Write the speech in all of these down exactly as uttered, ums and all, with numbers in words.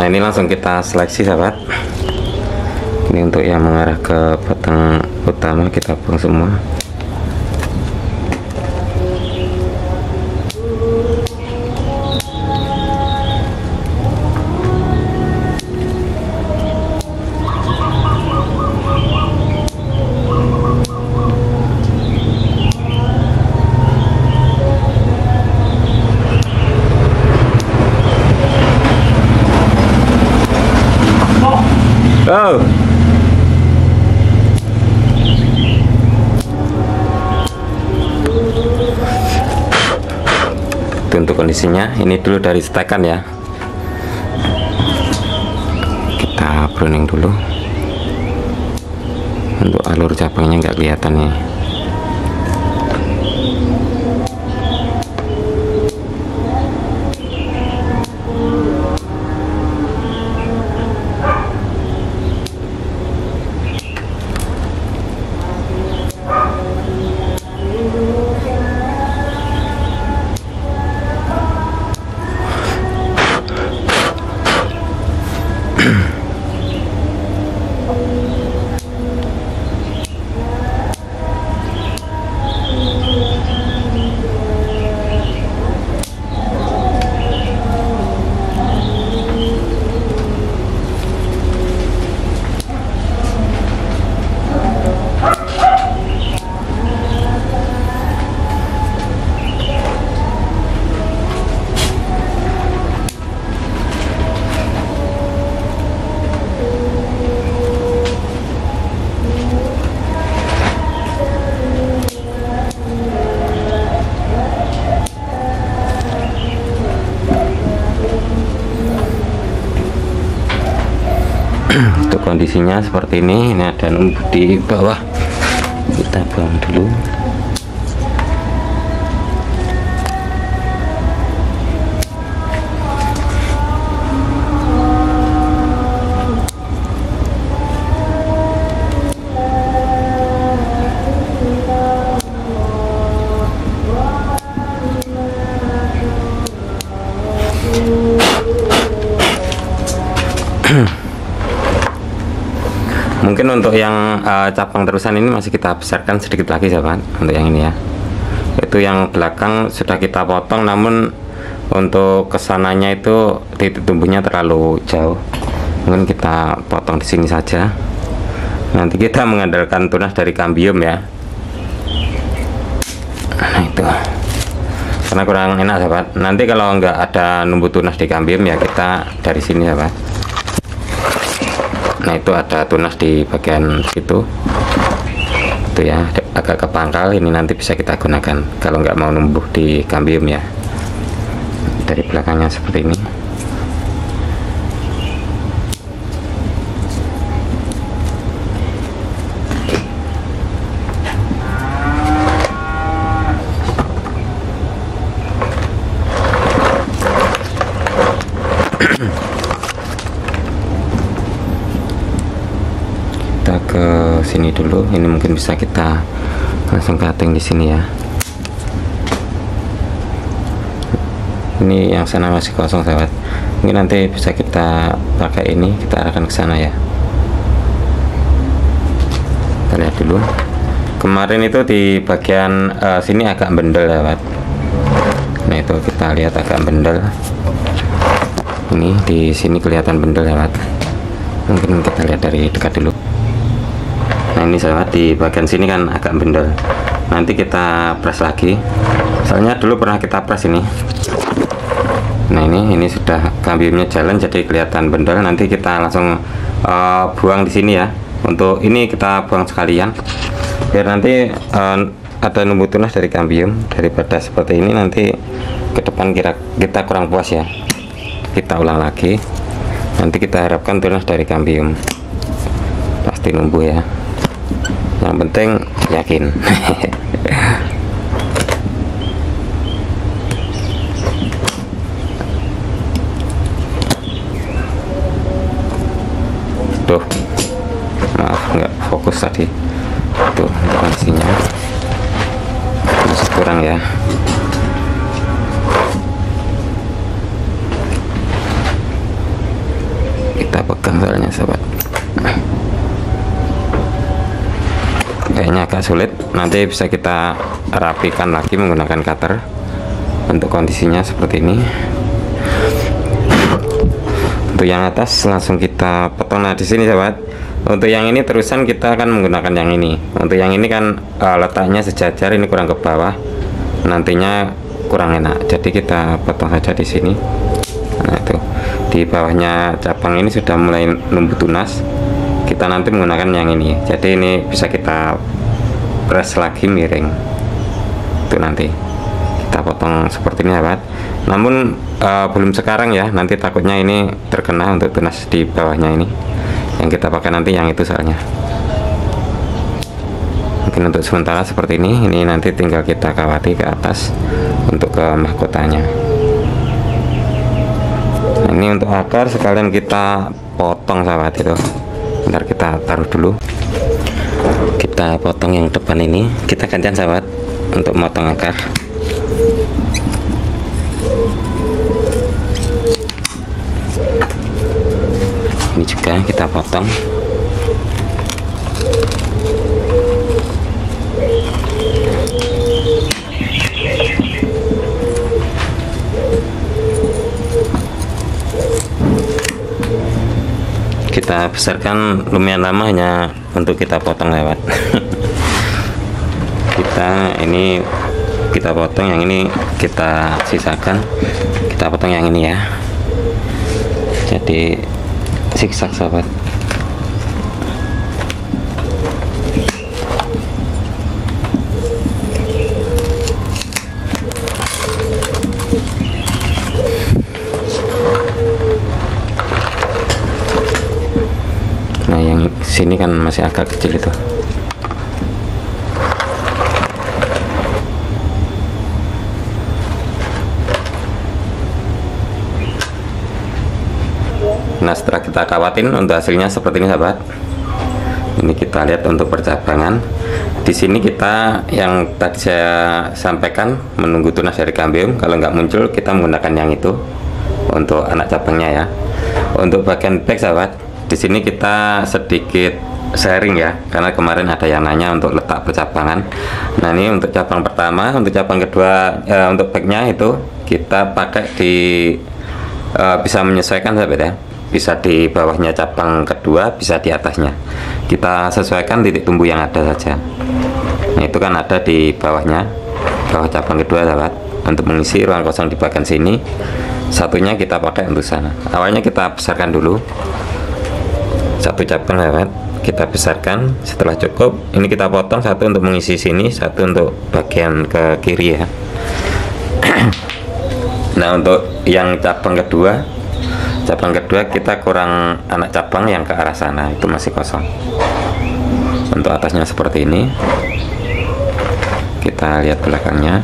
Nah ini langsung kita seleksi sahabat. Ini untuk yang mengarah ke batang utama kita buang semua. Oh. Itu untuk kondisinya. Ini dulu dari stekan ya. Kita pruning dulu. Untuk alur cabangnya nggak kelihatan nih. Untuk kondisinya seperti ini. Ini ada numpuk di bawah, kita buang dulu. Mungkin untuk yang uh, cabang terusan ini masih kita besarkan sedikit lagi sahabat. Untuk yang ini ya, itu yang belakang sudah kita potong, namun untuk kesananya itu titik tumbuhnya terlalu jauh. Mungkin kita potong di sini saja. Nanti kita mengandalkan tunas dari kambium ya. Nah itu, karena kurang enak sahabat. Nanti kalau nggak ada numbuh tunas di kambium ya kita dari sini sahabat. Nah itu ada tunas di bagian situ itu ya, agak ke pangkal. Ini nanti bisa kita gunakan kalau nggak mau numbuh di kambium ya. Dari belakangnya seperti ini. Kita ke sini dulu. Ini mungkin bisa kita langsung cutting di sini ya. Ini yang sana masih kosong sahabat. Mungkin nanti bisa kita pakai ini, kita arahkan ke sana ya. Kita lihat dulu. Kemarin itu di bagian uh, sini agak bendel sahabat. Nah itu kita lihat agak bendel. Ini di sini kelihatan bendel sahabat. Mungkin kita lihat dari dekat dulu. Nah ini sahabat, di bagian sini kan agak bendel. Nanti kita press lagi. Soalnya dulu pernah kita press ini. Nah ini ini sudah kambiumnya jalan, jadi kelihatan bendel. Nanti kita langsung uh, buang di sini ya. Untuk ini kita buang sekalian, biar nanti uh, ada numbuh tunas dari kambium. Daripada seperti ini nanti ke depan kira kita kurang puas ya. Kita ulang lagi. Nanti kita harapkan tunas dari kambium pasti numbuh ya. Yang penting yakin. Tuh, maaf nggak fokus tadi. Tuh kondisinya masih kurang ya. panjang soalnya sahabat, kayaknya agak sulit. Nanti bisa kita rapikan lagi menggunakan cutter. Untuk kondisinya seperti ini. Untuk yang atas langsung kita potong. Nah di sini sahabat, untuk yang ini terusan kita akan menggunakan yang ini. Untuk yang ini kan uh, letaknya sejajar, ini kurang ke bawah, nantinya kurang enak. Jadi kita potong saja di sini. Nah itu di bawahnya cabang ini sudah mulai numbuh tunas. Kita nanti menggunakan yang ini. Jadi ini bisa kita press lagi miring. Itu nanti kita potong seperti ini sahabat. Namun uh, belum sekarang ya. Nanti takutnya ini terkena untuk tunas di bawahnya ini. Yang kita pakai nanti yang itu soalnya. Mungkin untuk sementara seperti ini. Ini nanti tinggal kita kawati ke atas untuk ke mahkotanya. Nah, ini untuk akar sekalian kita potong sahabat itu. Bentar kita taruh dulu. Kita potong yang depan ini. Kita gantian sahabat untuk motong akar. Ini juga kita potong. Kita besarkan lumayan lama hanya untuk kita potong lewat. Kita ini kita potong, yang ini kita sisakan. Kita potong yang ini ya. Jadi zigzag sahabat. Nah yang sini kan masih agak kecil itu. Nah setelah kita kawatin untuk hasilnya seperti ini sahabat. Ini kita lihat untuk percabangan. Di sini kita yang tadi saya sampaikan menunggu tunas dari kambium. Kalau nggak muncul kita menggunakan yang itu untuk anak cabangnya ya. Untuk bagian back sahabat, di sini kita sedikit sharing ya, karena kemarin ada yang nanya untuk letak percabangan. Nah ini untuk cabang pertama, untuk cabang kedua eh, untuk backnya itu kita pakai di eh, bisa menyesuaikan sahabat ya. Bisa di bawahnya cabang kedua, bisa di atasnya. Kita sesuaikan titik tumbuh yang ada saja. Nah itu kan ada di bawahnya, bawah cabang kedua sahabat, untuk mengisi ruang kosong di bagian sini. Satunya kita pakai untuk sana. Awalnya kita besarkan dulu satu cabang sahabat, kita besarkan. Setelah cukup, ini kita potong satu untuk mengisi sini, satu untuk bagian ke kiri ya. Nah untuk yang cabang kedua, cabang kedua kita kurang anak cabang yang ke arah sana, itu masih kosong. Untuk atasnya seperti ini. Kita lihat belakangnya.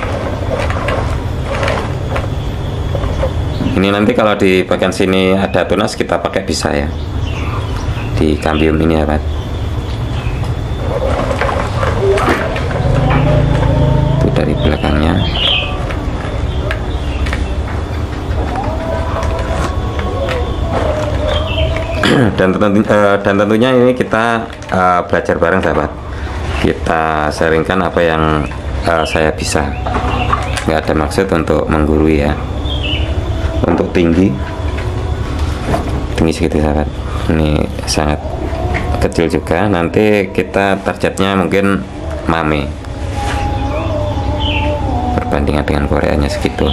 Ini nanti kalau di bagian sini ada tunas kita pakai bisa ya, di kambium ini ya Pak. Itu dari belakangnya. dan, tentu, uh, dan tentunya ini kita uh, belajar bareng sahabat. Kita sharingkan apa yang uh, saya bisa. Nggak ada maksud untuk menggurui ya. Untuk tinggi tinggi segitu sahabat, ini sangat kecil juga. Nanti kita targetnya mungkin mame, perbandingan dengan koreanya segitu.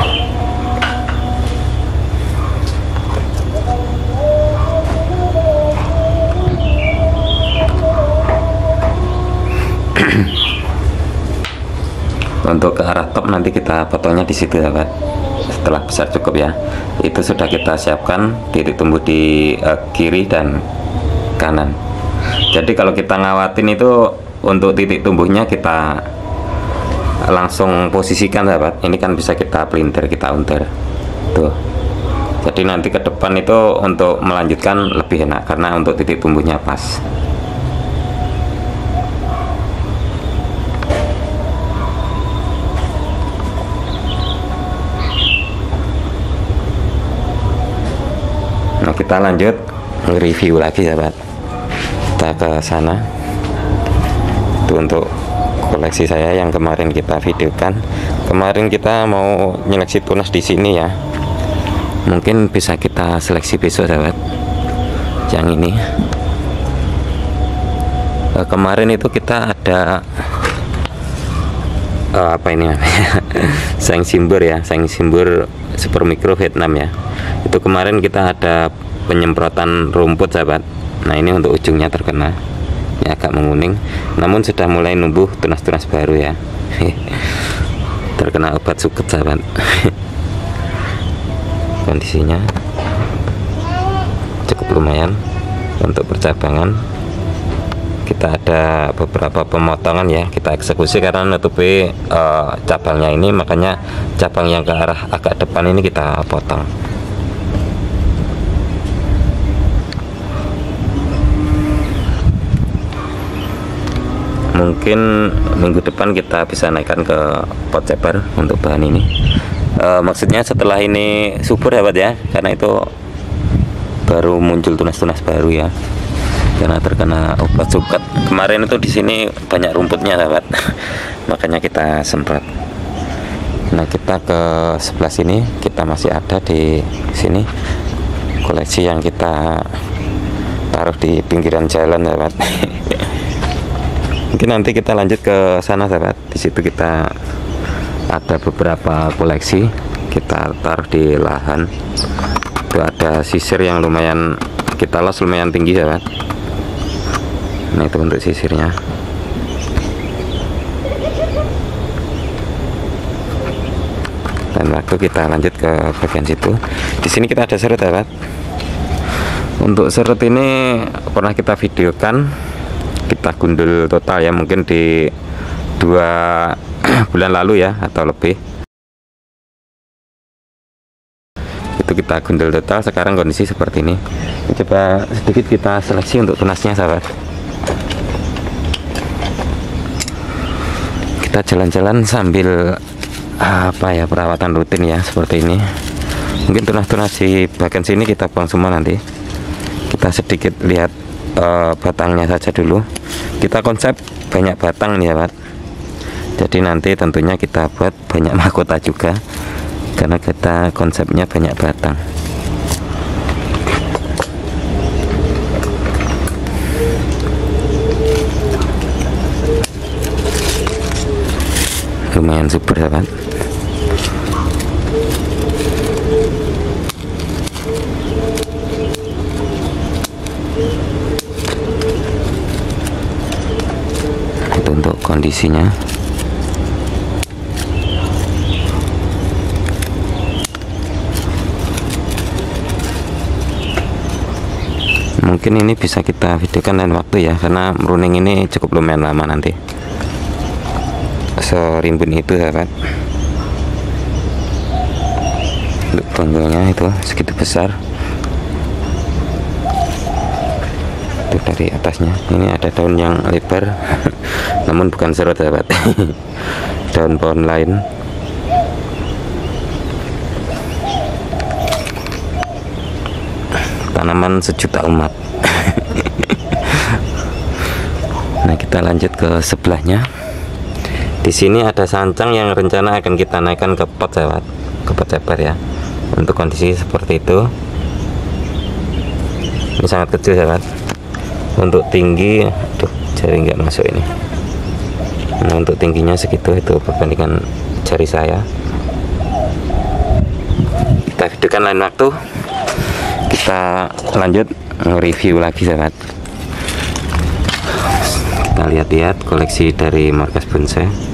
Untuk ke arah top nanti kita potongnya di situ sahabat. Setelah besar cukup ya, itu sudah kita siapkan titik tumbuh di uh, kiri dan kanan. Jadi kalau kita ngawatin itu untuk titik tumbuhnya kita langsung posisikan sahabat. Ini kan bisa kita pelintir, kita unter tuh. Jadi nanti ke depan itu untuk melanjutkan lebih enak karena untuk titik tumbuhnya pas. Nah kita lanjut nge-review lagi sahabat. Kita ke sana. Itu untuk koleksi saya yang kemarin kita videokan. Kemarin kita mau nyeleksi tunas di sini ya. Mungkin bisa kita seleksi besok sahabat. Yang ini. E, kemarin itu kita ada e, apa ini namanya? Saing simbur ya, saing simbur Super Micro Vietnam ya. Itu kemarin kita ada penyemprotan rumput sahabat. Nah, ini untuk ujungnya terkena. Ini agak menguning, namun sudah mulai numbuh tunas-tunas baru ya. Terkena obat suket sahabat. Kondisinya cukup lumayan untuk percabangan. Kita ada beberapa pemotongan ya, kita eksekusi karena nutupi uh, cabangnya ini, makanya cabang yang ke arah agak depan ini kita potong. Mungkin minggu depan kita bisa naikkan ke pot ceper untuk bahan ini. E, maksudnya setelah ini subur ya Pak ya, karena itu baru muncul tunas-tunas baru ya, karena terkena obat suket. Kemarin itu di sini banyak rumputnya sahabat, makanya kita semprot. Nah, kita ke sebelah sini, kita masih ada di sini koleksi yang kita taruh di pinggiran jalan sahabat. Mungkin nanti kita lanjut ke sana sahabat. Di situ kita ada beberapa koleksi kita taruh di lahan. Itu ada sisir yang lumayan kita los lumayan tinggi sahabat. Nah, itu untuk sisirnya. Dan waktu kita lanjut ke bagian situ. Di sini kita ada serut sahabat. Untuk serut ini pernah kita videokan, kita gundul total ya, mungkin di dua bulan lalu ya atau lebih. Itu kita gundul total. Sekarang kondisi seperti ini. Coba sedikit kita seleksi untuk tunasnya sahabat. Kita jalan-jalan sambil apa ya, perawatan rutin ya seperti ini. Mungkin tunas-tunas di bagian sini kita buang semua nanti. Kita sedikit lihat Uh, batangnya saja dulu. Kita konsep banyak batang nih ya Pak. Jadi nanti tentunya kita buat banyak mahkota juga, karena kita konsepnya banyak batang. Lumayan super ya Pak. Untuk kondisinya mungkin ini bisa kita videokan lain waktu ya, karena meruning ini cukup lumayan lama nanti. Serimbun itu sahabat. Untuk tonggolnya itu segitu besar. Itu dari atasnya. Ini ada daun yang lebar. Namun bukan serut sahabat. Daun pohon lain. Tanaman sejuta umat. Nah, kita lanjut ke sebelahnya. Di sini ada sancang yang rencana akan kita naikkan ke pot sahabat, ke pot ceper ya. Untuk kondisi seperti itu. Ini sangat kecil sahabat. Untuk tinggi, aduh, jari nggak masuk ini. Nah, untuk tingginya segitu, itu perbandingan jari saya. Kita videokan lain waktu. Kita lanjut review lagi sahabat. Kita lihat-lihat koleksi dari markas bonsai.